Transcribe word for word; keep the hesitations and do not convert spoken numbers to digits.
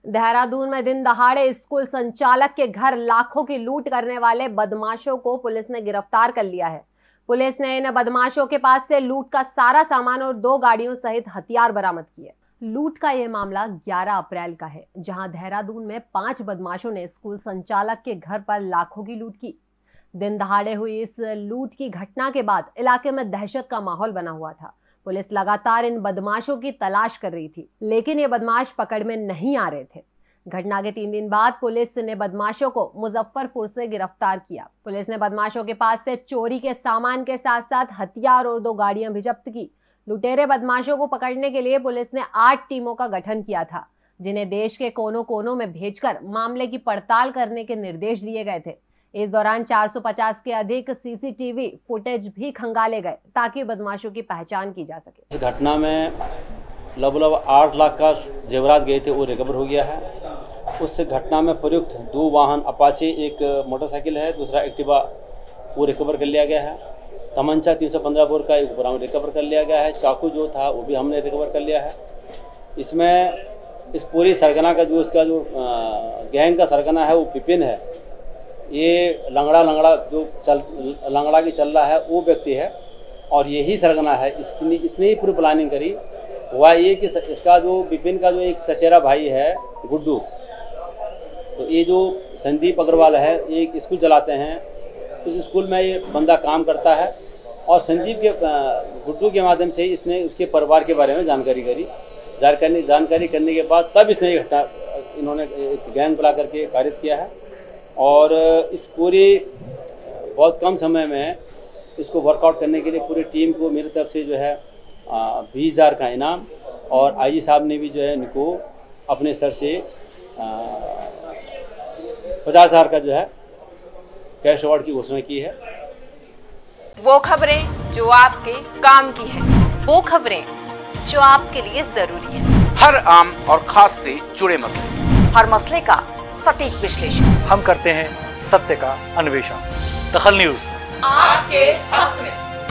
देहरादून में दिन दहाड़े स्कूल संचालक के घर लाखों की लूट करने वाले बदमाशों को पुलिस ने गिरफ्तार कर लिया है। पुलिस ने इन बदमाशों के पास से लूट का सारा सामान और दो गाड़ियों सहित हथियार बरामद किए। लूट का यह मामला ग्यारह अप्रैल का है, जहां देहरादून में पांच बदमाशों ने स्कूल संचालक के घर पर लाखों की लूट की। दिन दहाड़े हुई इस लूट की घटना के बाद इलाके में दहशत का माहौल बना हुआ था। पुलिस लगातार इन बदमाशों की तलाश कर रही थी, लेकिन ये बदमाश पकड़ में नहीं आ रहे थे। घटना के तीन दिन बाद पुलिस ने बदमाशों को मुजफ्फरपुर से गिरफ्तार किया। पुलिस ने बदमाशों के पास से चोरी के सामान के साथ साथ हथियार और दो गाड़ियां भी जब्त की। लुटेरे बदमाशों को पकड़ने के लिए पुलिस ने आठ टीमों का गठन किया था, जिन्हें देश के कोनों कोनों में भेजकर मामले की पड़ताल करने के निर्देश दिए गए थे। इस दौरान चार सौ पचास के अधिक सीसीटीवी फुटेज भी खंगाले गए ताकि बदमाशों की पहचान की जा सके। इस घटना में लगभग आठ लाख का जेवरात गए थे, वो रिकवर हो गया है। उस घटना में प्रयुक्त दो वाहन अपाचे, एक मोटरसाइकिल है, दूसरा एक्टिवा, वो रिकवर कर लिया गया है। तमंचा तीन सौ पंद्रह बोर का एक बरामद रिकवर कर लिया गया है। चाकू जो था वो भी हमने रिकवर कर लिया है। इसमें इस पूरी सरगना का जो इसका जो गैंग का सरगना है वो विपिन है। ये लंगड़ा लंगड़ा जो चल लंगड़ा की चल रहा है वो व्यक्ति है और यही सरगना है। इसने इसने ही पूरी प्लानिंग करी। हुआ ये कि इसका जो विपिन का जो एक चचेरा भाई है गुड्डू, तो ये जो संदीप अग्रवाल है, ये एक स्कूल चलाते हैं। उस स्कूल में ये बंदा काम करता है और संदीप के गुड्डू के माध्यम से इसने उसके परिवार के बारे में जानकारी करी। जानकारी जानकारी करने के बाद तब इसने ये घटना इन्होंने एक गैंग बुला करके कारित किया है और इस पूरी बहुत कम समय में इसको वर्कआउट करने के लिए पूरी टीम को मेरी तरफ से जो है बीस हज़ार का इनाम और आईजी साहब ने भी जो है इनको अपने स्तर से पचास हज़ार का जो है कैश अवार्ड की घोषणा की है। वो खबरें जो आपके काम की है, वो खबरें जो आपके लिए जरूरी है। हर आम और खास से जुड़े मसले, हर मसले का सटीक विश्लेषण हम करते हैं, सत्य का अन्वेषण। दखल न्यूज आपके हक में।